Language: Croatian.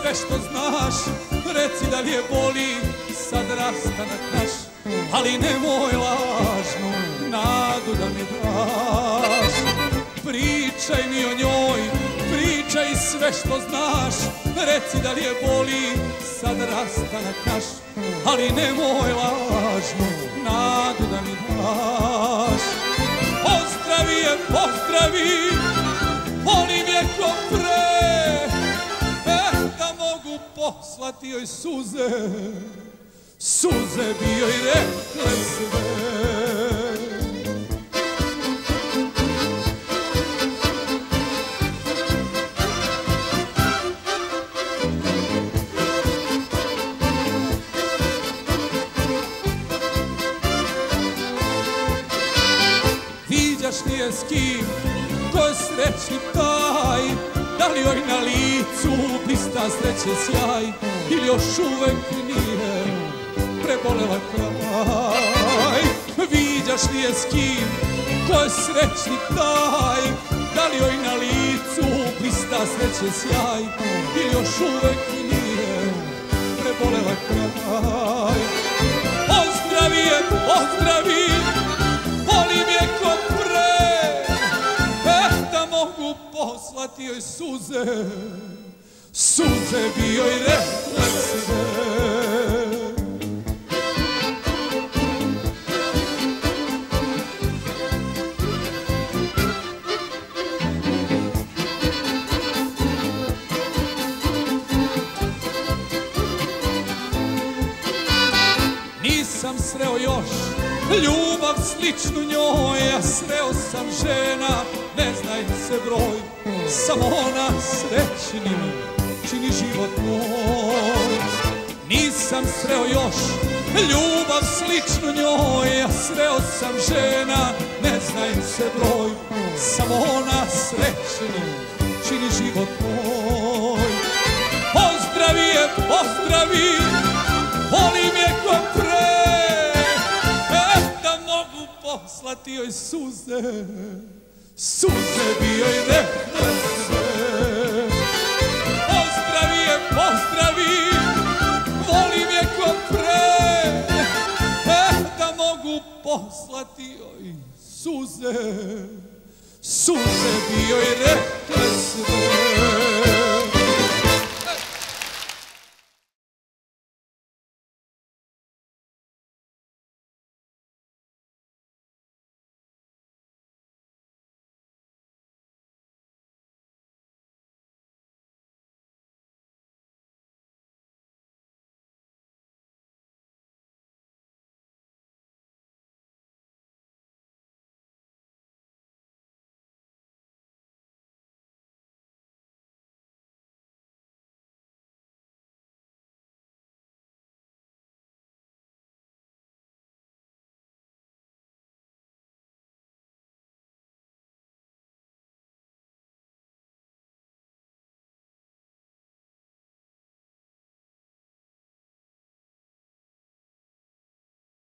sve što znaš, reci da li je boli sad rastanak naš, ali nemoj lažnu nadu da mi daš. Pričaj mi o njoj, pričaj sve što znaš, reci da li je boli sad rastanak naš, ali nemoj lažnu nadu da mi daš. Pozdravi je, pozdravi, volim je ko pre, da mogu poslati joj suze, suze bi joj rekle sve. Viđaš li je s kim, ko je srećni taj, da li joj na licu blista sreće sjaj, ili još uvek nije prebolela kraj. Viđaš li je s kim, ko je srećni taj, da li joj na licu blista sreće sjaj, ili još uvek nije prebolela kraj. Pozdravi je, pozdravi, volim je ko pre, da mogu poslati joj suze, suze bi joj rekle sve. Nisam sreo još ljubav sličnu njoj, a sreo sam žena, ne znaj se broj, samo ona srećnim čini život moj. Nisam sreo još ljubav sličnu njoj, a sreo sam žena, ne znaj se broj, samo ona srećnim čini život moj. Pozdravi je, pozdravi, volim je ko pre, poslati joj suze, suze bi joj rekle sve. Pozdravi je, pozdravi, volim je ko pre, da mogu poslati joj suze, suze bi joj rekle sve.